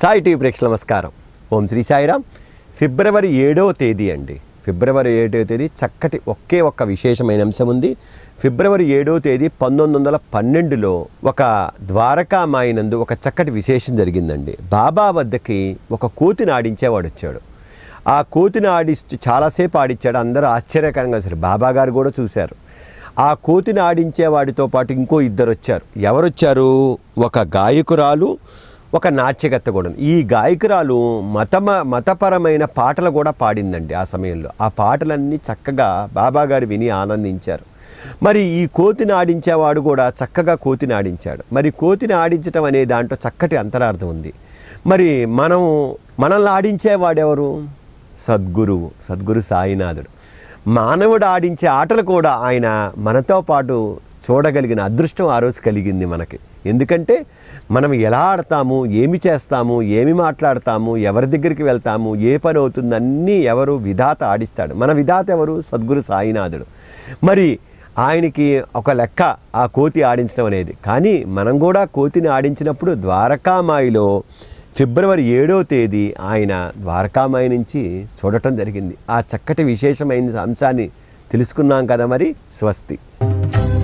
Sai TV ప్రేక్షకులకు నమస్కారం. ఓం శ్రీ సాయిరామ్. ఫిబ్రవరి 7వ తేదీ అండి. ఫిబ్రవరి 7వ తేదీ చక్కటి ఒకే ఒక్క విశేషమైన అంశం ఉంది. ఫిబ్రవరి 7వ తేదీ 1912లో ఒక ద్వారకామాయినందు ఒక చక్కటి విశేషం జరిగిందండి. బాబా వద్దకి ఒక కోతిని ఆడించేవాడు వచ్చాడు. ఆ కోతిని చాలాసేపు ఆడించాడు. అందరూ ఆశ్చర్యకరంగా అసలు బాబా గారు కూడా చూశారు. ఆ కోతిని ఆడించేవాడితో పాటు ఇంకో ఇద్దరు వచ్చారు. ఎవరొచ్చారు? ఒక గాయకురాలు, ఒక నాట్యగత్త కూడా. ఈ గాయకురాలు మతపరమైన పాటలు కూడా పాడిందండి. ఆ సమయంలో ఆ పాటలన్నీ చక్కగా బాబా గారు విని ఆనందించారు. మరి ఈ కోతిని ఆడించేవాడు కూడా చక్కగా కోతిని ఆడించాడు. మరి కోతిని ఆడించటం అనే దాంట్లో చక్కటి అంతరార్థం ఉంది. మరి మనల్ని ఆడించేవాడెవరు? సద్గురు సాయినాథుడు. మానవుడు ఆడించే ఆటలు కూడా ఆయన మనతో పాటు చూడగలిగిన అదృష్టం ఆ రోజు కలిగింది మనకి. ఎందుకంటే మనం ఎలా ఆడతాము, ఏమి చేస్తాము, ఏమి మాట్లాడతాము, ఎవరి దగ్గరికి వెళ్తాము, ఏ పని అవుతుంది అన్నీ ఎవరు? విధాత ఆడిస్తాడు. మన విధాత ఎవరు? సద్గురు సాయినాథుడు. మరి ఆయనకి ఒక లెక్క ఆ కోతి ఆడించడం అనేది. కానీ మనం కూడా కోతిని ఆడించినప్పుడు ద్వారకామాయిలో ఫిబ్రవరి 7వ తేదీ ఆయన ద్వారకామాయి నుంచి చూడటం జరిగింది. ఆ చక్కటి విశేషమైన అంశాన్ని తెలుసుకున్నాం కదా. మరి స్వస్తి.